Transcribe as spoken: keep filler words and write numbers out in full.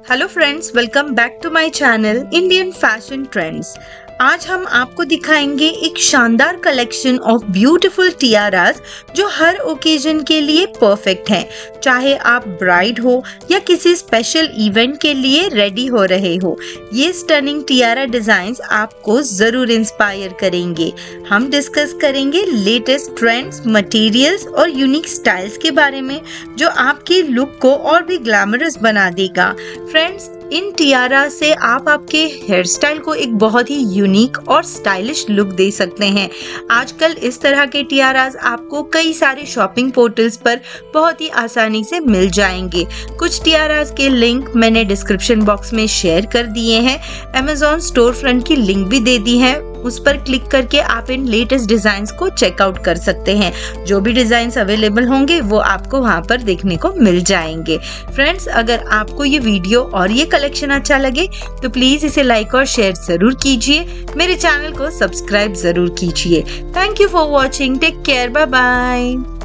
Hello friends, welcome back to my channel Indian fashion trends. आज हम आपको दिखाएंगे एक शानदार कलेक्शन ऑफ ब्यूटीफुल टियारास जो हर ओकेजन के लिए परफेक्ट हैं। चाहे आप ब्राइड हो या किसी स्पेशल इवेंट के लिए रेडी हो रहे हो, ये स्टनिंग टियारा डिजाइन्स आपको जरूर इंस्पायर करेंगे। हम डिस्कस करेंगे लेटेस्ट ट्रेंड्स, मटेरियल्स और यूनिक स्टाइल्स के बारे में जो आपके लुक को और भी ग्लैमरस बना देगा। फ्रेंड्स, इन टियारा से आप आपके हेयर स्टाइल को एक बहुत ही यूनिक और स्टाइलिश लुक दे सकते हैं। आजकल इस तरह के टियारास आपको कई सारे शॉपिंग पोर्टल्स पर बहुत ही आसानी से मिल जाएंगे। कुछ टियारास के लिंक मैंने डिस्क्रिप्शन बॉक्स में शेयर कर दिए हैं। अमेज़न स्टोर फ्रंट की लिंक भी दे दी है, उस पर क्लिक करके आप इन लेटेस्ट डिजाइन्स को चेकआउट कर सकते हैं। जो भी डिजाइन्स अवेलेबल होंगे वो आपको वहां पर देखने को मिल जाएंगे। फ्रेंड्स, अगर आपको ये वीडियो और ये कलेक्शन अच्छा लगे तो प्लीज इसे लाइक और शेयर जरूर कीजिए। मेरे चैनल को सब्सक्राइब जरूर कीजिए। Thank you for watching. Take care, bye bye.